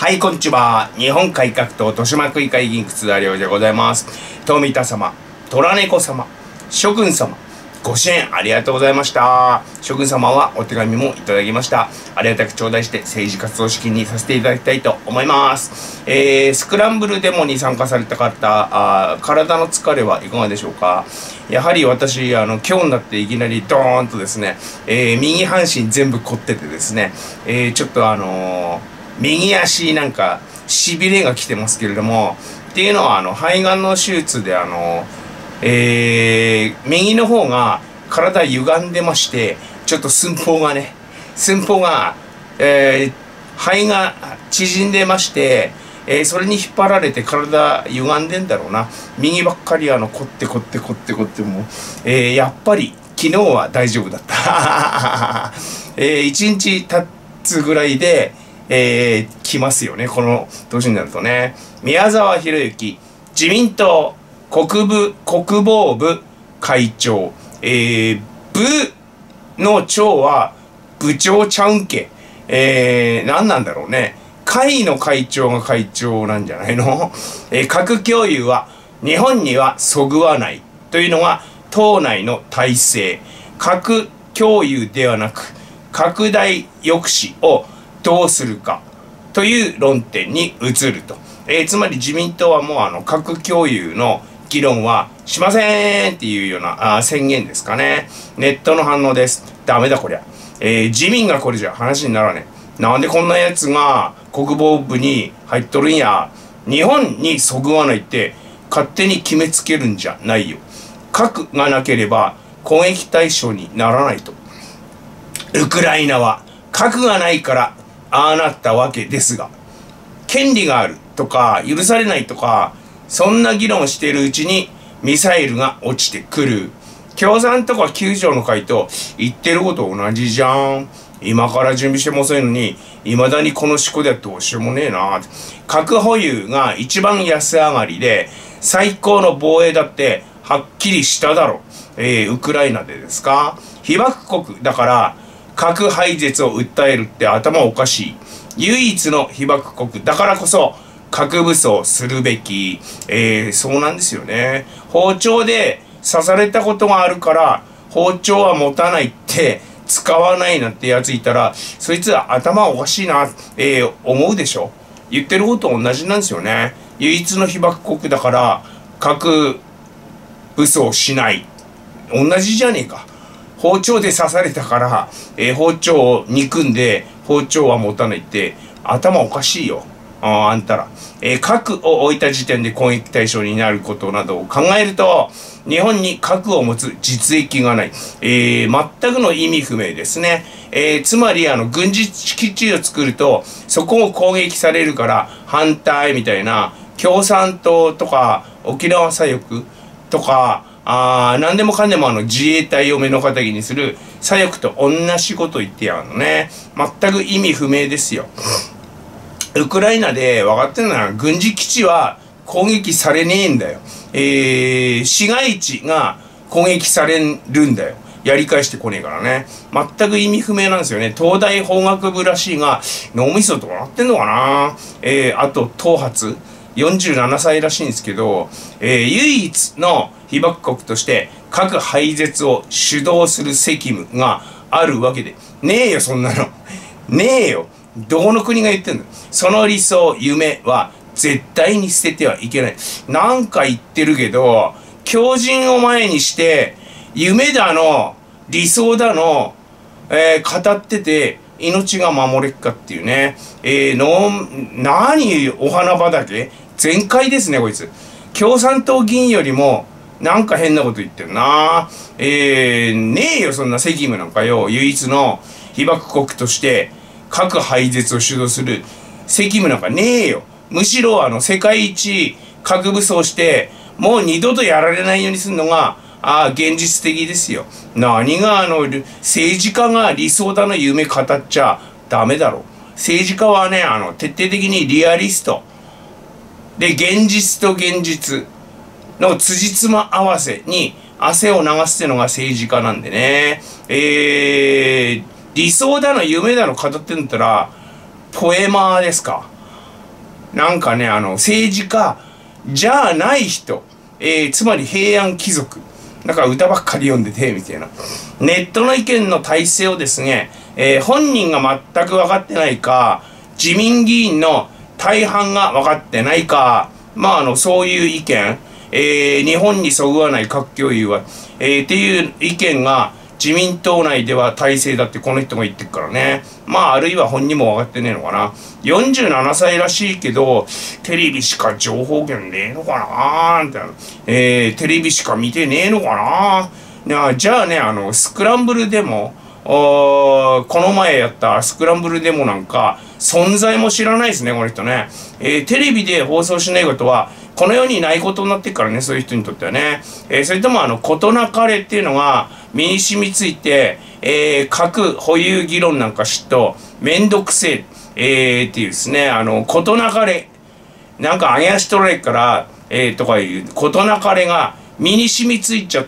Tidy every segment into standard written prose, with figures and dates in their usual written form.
はい、こんにちは。日本改革党豊島区議会議員楠田亮でございます。富田様、虎猫様、諸君様、ご支援ありがとうございました。諸君様はお手紙もいただきました。ありがたく頂戴して政治活動資金にさせていただきたいと思います。スクランブルデモに参加された方、体の疲れはいかがでしょうか。やはり私、今日になっていきなりドーンとですね、右半身全部凝っててですね、ちょっと右足なんか痺れが来てますけれども、っていうのは肺がんの手術で右の方が体歪んでまして、ちょっと寸法が、肺が縮んでまして、それに引っ張られて体歪んでんだろうな。右ばっかり凝ってもう、やっぱり昨日は大丈夫だった。1日経つぐらいで来ますよね、この年になるとね。宮沢博之自民党国防部会長、部の長は部長ちゃうんけ。何なんだろうね。会の会長が会長なんじゃないの。核共有は日本にはそぐわないというのが党内の体制。核共有ではなく拡大抑止をどうするかという論点に移ると。つまり自民党はもう核共有の議論はしませんっていうような宣言ですかね。ネットの反応です。ダメだこりゃ。自民がこれじゃ話にならねえ。なんでこんなやつが国防部に入っとるんや。日本にそぐわないって勝手に決めつけるんじゃないよ。核がなければ攻撃対象にならないと。ウクライナは核がないからああなったわけですが、権利があるとか許されないとか、そんな議論をしているうちにミサイルが落ちてくる。共産とか9条の会と言ってること同じじゃん。今から準備しても遅いのに、未だにこの思考ではどうしようもねえな。核保有が一番安上がりで、最高の防衛だってはっきりしただろ。ウクライナでですか。被爆国だから核廃絶を訴えるって頭おかしい。唯一の被爆国だからこそ核武装するべき。そうなんですよね。包丁で刺されたことがあるから包丁は持たないって使わないなんてやついたら、そいつは頭おかしいな、思うでしょ。言ってること同じなんですよね。唯一の被爆国だから核武装しない。同じじゃねえか。包丁で刺されたから、包丁を憎んで包丁は持たないって頭おかしいよ。あんたら。核を置いた時点で攻撃対象になることなどを考えると、日本に核を持つ実益がない。全くの意味不明ですね。つまり軍事基地を作るとそこを攻撃されるから反対みたいな、共産党とか沖縄左翼とか何でもかんでも自衛隊を目の敵にする左翼と同じこと言ってやるのね。全く意味不明ですよ。ウクライナで分かってるのは、軍事基地は攻撃されねえんだよ。市街地が攻撃されるんだよ。やり返してこねえからね。全く意味不明なんですよね。東大法学部らしいが、脳みそとかなってんのかな。あと、頭髪。47歳らしいんですけど、唯一の被爆国として核廃絶を主導する責務があるわけで。ねえよ、そんなの。ねえよ。どこの国が言ってんの。その理想、夢は絶対に捨ててはいけない。なんか言ってるけど、強靭を前にして、夢だの、理想だの、語ってて、命が守れっかっていうね。何お花畑全開ですね、こいつ。共産党議員よりも、なんか変なこと言ってるな。ねえよ、そんな責務なんかよ。唯一の被爆国として、核廃絶を主導する責務なんかねえよ。むしろ世界一核武装して、もう二度とやられないようにするのが、現実的ですよ。何が政治家が理想だの夢語っちゃダメだろ。政治家はね、徹底的にリアリスト。で、現実と現実の辻褄合わせに汗を流すってのが政治家なんでね。理想だの夢だの語ってんだったら、ポエマーですか。 なんかね、政治家じゃない人、つまり平安貴族。なんか歌ばっかり読んでて、みたいな。ネットの意見の体制をですね、本人が全く分かってないか、自民議員の大半が分かってないか、まあそういう意見、日本にそぐわない核共有は、っていう意見が自民党内では体制だってこの人が言ってるからね。まああるいは本人も分かってねえのかな。47歳らしいけど、テレビしか情報源ねえのかなみたいな。テレビしか見てねえのかなじゃあね、スクランブルデモ、この前やったスクランブルデモなんか、存在も知らないですね、この人ね。テレビで放送しないことは、この世にないことになってるからね、そういう人にとってはね。それとも事なかれっていうのが身に染みついて、核保有議論なんか知っと、めんどくせえ、っていうですね、事なかれ、なんか揚げ足取られっから、とかいう事なかれが身に染みついちゃって、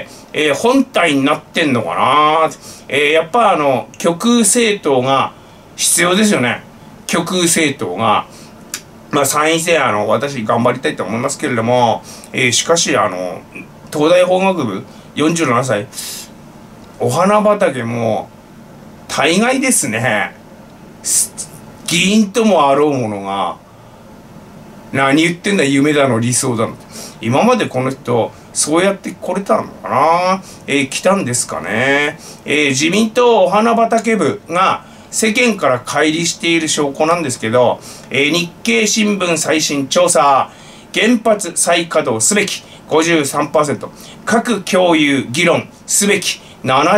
本体になってんのかなやっぱ極右政党が必要ですよね。極右政党が。まあ参院選私頑張りたいと思いますけれども、しかし東大法学部47歳、お花畑も大概ですね。議員ともあろうものが、何言ってんだ夢だの理想だの。今までこの人、そうやって来れたのかな来たんですかね。自民党お花畑部が世間から乖離している証拠なんですけど、日経新聞最新調査、原発再稼働すべき 53%、核共有議論すべき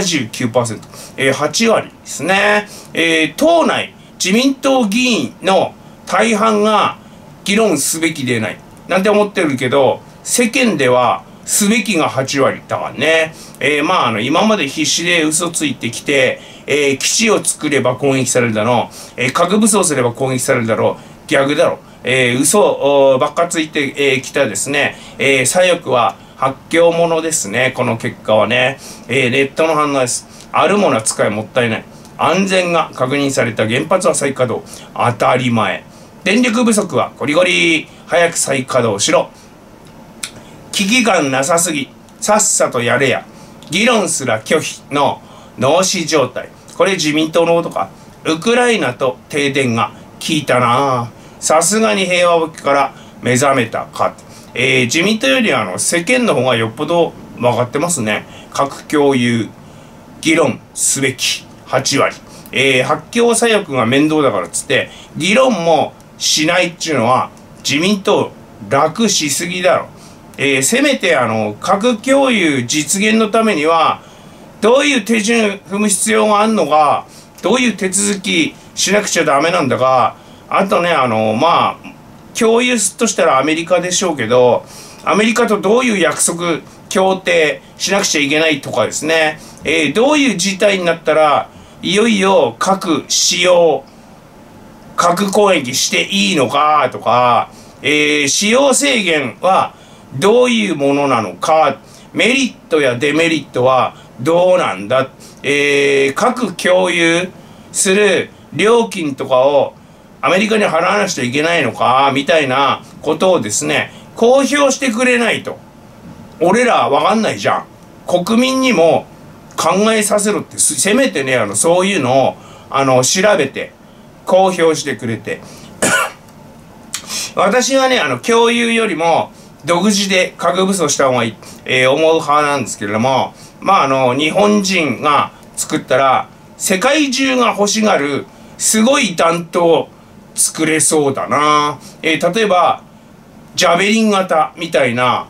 79%、8割ですね。党内、自民党議員の大半が議論すべきでない。なんて思ってるけど、世間ではすべきが8割だからね。まあ今まで必死で嘘ついてきて、基地を作れば攻撃されるだろう。核武装すれば攻撃されるだろう。逆だろう。嘘ばっかついてきたですね。左翼は発狂者ですね。この結果はね。ネットの反応です。あるものは使いもったいない。安全が確認された原発は再稼働。当たり前。電力不足はゴリゴリ。早く再稼働しろ。危機感なさすぎ。さっさとやれや。議論すら拒否の脳死状態。これ自民党のことか。ウクライナと停電が効いたな。さすがに平和ボケから目覚めたか。自民党より世間の方がよっぽど分かってますね。核共有議論すべき8割。発狂左翼が面倒だからっつって議論もしないっちゅうのは自民党楽しすぎだろ。せめて核共有実現のためにはどういう手順踏む必要があるのか、どういう手続きしなくちゃダメなんだか、あとねまあ共有としたらアメリカでしょうけど、アメリカとどういう約束協定しなくちゃいけないとかですね、どういう事態になったらいよいよ核使用核攻撃していいのかとか、使用制限はどういうものなのか、メリットやデメリットはどうなんだ、核共有する料金とかをアメリカに払わなくちゃいけないのかみたいなことをですね公表してくれないと俺らわかんないじゃん。国民にも考えさせろって、せめてねそういうのを調べて公表してくれて私はね共有よりも独自で核武装した方がいい、思う派なんですけれども、まあ日本人が作ったら世界中が欲しがるすごい弾頭作れそうだな。例えばジャベリン型みたいな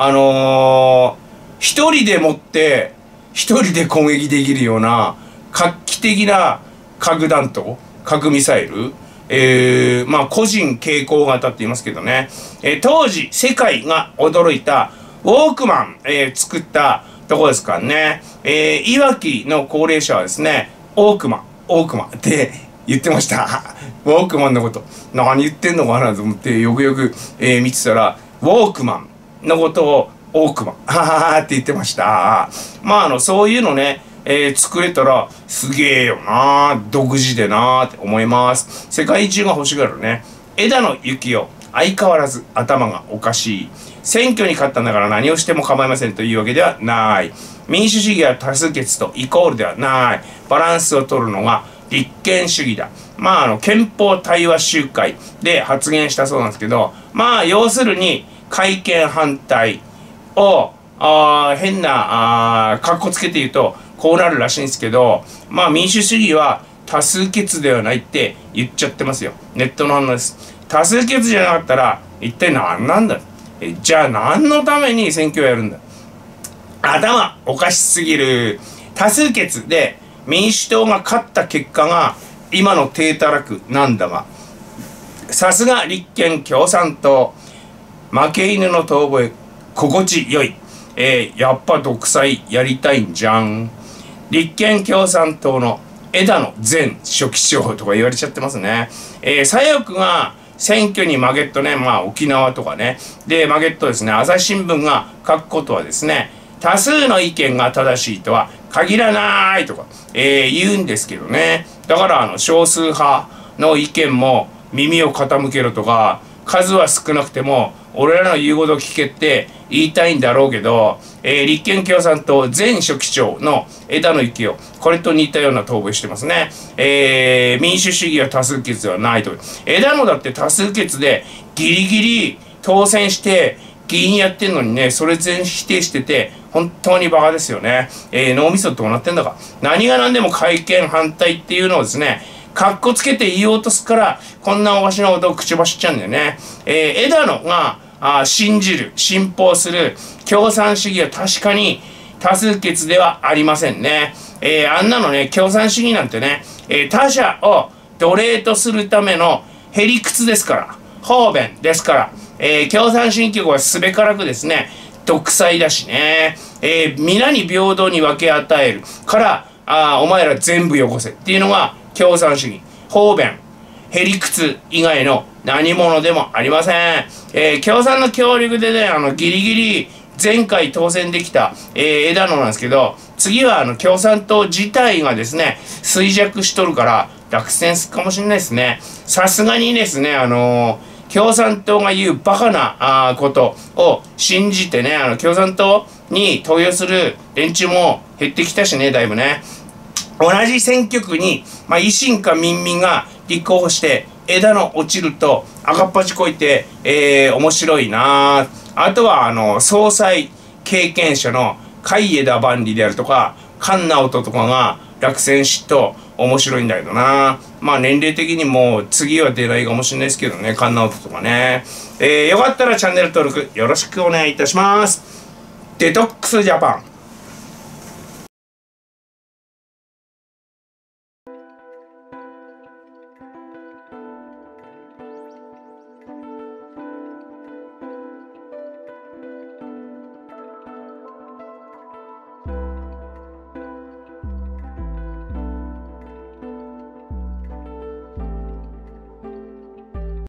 一人で持って一人で攻撃できるような画期的な核弾頭、核ミサイル、まあ個人携行型って言いますけどね、当時世界が驚いたウォークマン、作ったとこですからね、いわきの高齢者はですねウォークマンって言ってましたウォークマンのこと何言ってんのかなと思ってよくよく、見てたらウォークマンのことをウォークマンはははって言ってました。まあそういうのね、作れたらすげえよな、独自でなって思います。世界中が欲しがるね枝野幸男、相変わらず頭がおかしい。選挙に勝ったんだから何をしても構いませんというわけではない。民主主義は多数決とイコールではない。バランスを取るのが立憲主義だ。憲法対話集会で発言したそうなんですけど、要するに、改憲反対を、変な、かっこつけて言うと、こうなるらしいんですけど、民主主義は多数決ではないって言っちゃってますよ。ネットの反応です。多数決じゃなかったら、一体何なんだ？じゃあ何のために選挙をやるんだ？頭おかしすぎる。多数決で民主党が勝った結果が今の低たらくなんだが、さすが立憲共産党、負け犬の遠吠え心地よい。やっぱ独裁やりたいんじゃん。立憲共産党の枝野前書記長とか言われちゃってますね。左翼が選挙に負けっとね、沖縄とかね、で負けっとですね、朝日新聞が書くことはですね、多数の意見が正しいとは限らないとか、言うんですけどね。だから少数派の意見も耳を傾けろとか、数は少なくても俺らの言うことを聞けって言いたいんだろうけど、立憲共産党前書記長の枝野幸男、これと似たような答弁してますね。民主主義は多数決ではないと。枝野だって多数決でギリギリ当選して議員やってんのにね、それ全否定してて、本当にバカですよね。脳みそどうなってんだか。何が何でも改憲反対っていうのをですね、かっこつけて言おうとすから、こんなおかしなことを口走っちゃうんだよね。枝野が信じる、信奉する共産主義は確かに多数決ではありませんね。あんなのね、共産主義なんてね、他者を奴隷とするためのへりくつですから、方便ですから、共産主義局はすべからくですね、独裁だしね、皆に平等に分け与えるから、お前ら全部よこせっていうのが共産主義。方便、へりくつ以外の何者でもありません。共産の協力でね、ギリギリ前回当選できた、枝野なんですけど、次は共産党自体がですね、衰弱しとるから落選するかもしれないですね。さすがにですね、共産党が言うバカなことを信じてね、共産党に投票する連中も減ってきたしね、だいぶね。同じ選挙区に、維新か民民が立候補して枝野落ちると赤っ端こいて、面白いな。あとは総裁経験者の甲斐枝万里であるとか菅直人とかが落選しと面白いんだけどな。年齢的にも次は出ないかもしれないですけどね、菅直人とかね。よかったらチャンネル登録よろしくお願いいたします。デトックスジャパン。